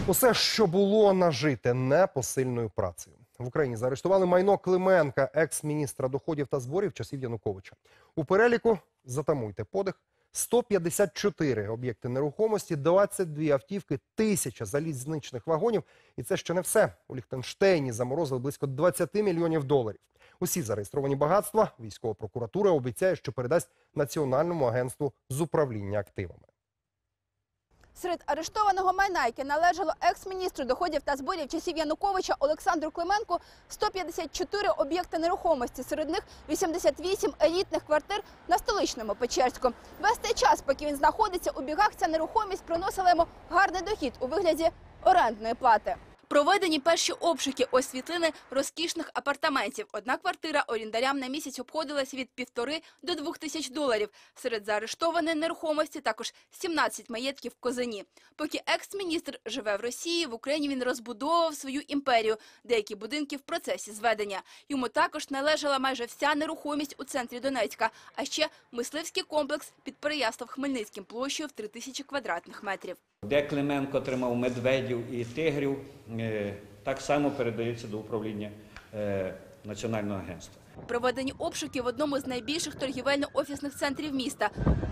Усе, що було нажите непосильною працею. В Україні заарештували майно Клименка, екс-міністра доходів та зборів часів Януковича. У переліку, затамуйте подих, 154 об'єкти нерухомості, 22 автівки, 1000 залізничних вагонів. І це ще не все. У Ліхтенштейні заморозили близько 20 мільйонів доларів. Усі зареєстровані багатства військова прокуратура обіцяє, що передасть Національному агентству з управління активами. Серед арештованого майна, яке належало екс-міністру доходів та зборів часів Януковича Олександру Клименку, 154 об'єкти нерухомості. Серед них 88 елітних квартир на Столичному, Печерську. Весь цей час, поки він знаходиться у бігах, ця нерухомість приносила йому гарний дохід у вигляді орендної плати. Проведені перші обшуки. Ось світлини розкішних апартаментів. Одна квартира орендарям на місяць обходилась від 1,5 до 2 тисяч доларів. Серед заарештованої нерухомості також 17 маєтків в Козині. Поки екс-міністр живе в Росії, в Україні він розбудовував свою імперію. Деякі будинки в процесі зведення. Йому також належала майже вся нерухомість у центрі Донецька. А ще мисливський комплекс підприємства в Хмельницьким площею в 3000 квадратних метрів. Де Клименко тримав медведів і тигрів, так само передається до управління Національного агентства. Проведені обшуки в одному з найбільших торгівельно-офісних центрів міста.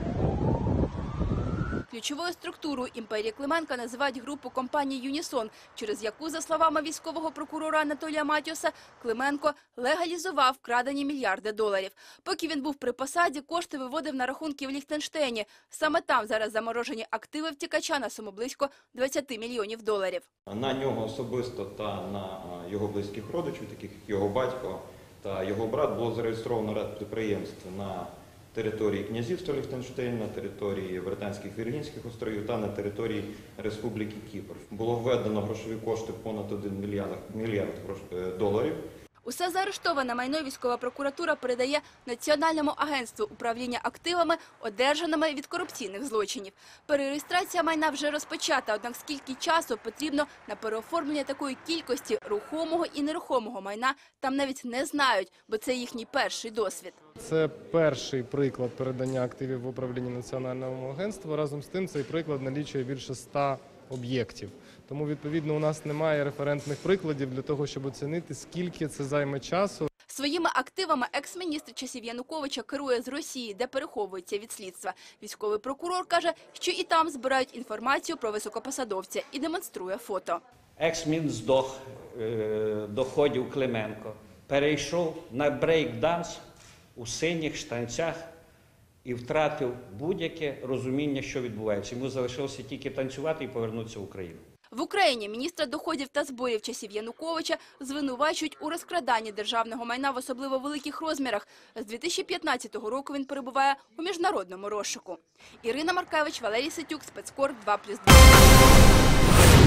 Ключовою структурою імперії Клименка називають групу компаній «Юнісон», через яку, за словами військового прокурора Анатолія Матіуса, Клименко легалізував вкрадені мільярди доларів. Поки він був при посаді, кошти виводив на рахунки в Ліхтенштейні. Саме там зараз заморожені активи втікача на суму близько 20 мільйонів доларів. На нього особисто та на його близьких родичів, таких як його батько та його брат, було зареєстровано ряд підприємств на території князівства Ліхтенштейн, на території Британських Віргінських островів та на території Республіки Кіпр. Було введено грошові кошти понад 1 мільярд доларів. Усе заарештоване майно військова прокуратура передає Національному агентству управління активами, одержаними від корупційних злочинів. Перереєстрація майна вже розпочата, однак скільки часу потрібно на переоформлення такої кількості рухомого і нерухомого майна, там навіть не знають, бо це їхній перший досвід. Це перший приклад передання активів в управління Національного агентства. Разом з тим, цей приклад налічує більше 100 об'єктів. Тому, відповідно, у нас немає референтних прикладів для того, щоб оцінити, скільки це займе часу. Своїми активами екс-міністр часів Януковича керує з Росії, де переховується від слідства. Військовий прокурор каже, що і там збирають інформацію про високопосадовця і демонструє фото. Екс-міністр доходів Клименко перейшов на брейк-данс у синіх штанцях і втратив будь-яке розуміння, що відбувається. Йому залишилося тільки танцювати і повернутися в Україну. В Україні міністра доходів та зборів часів Януковича звинувачують у розкраданні державного майна в особливо великих розмірах. З 2015 року він перебуває у міжнародному розшуку. Ірина Маркевич, Валерій Ситюк, Спецкор 2+2.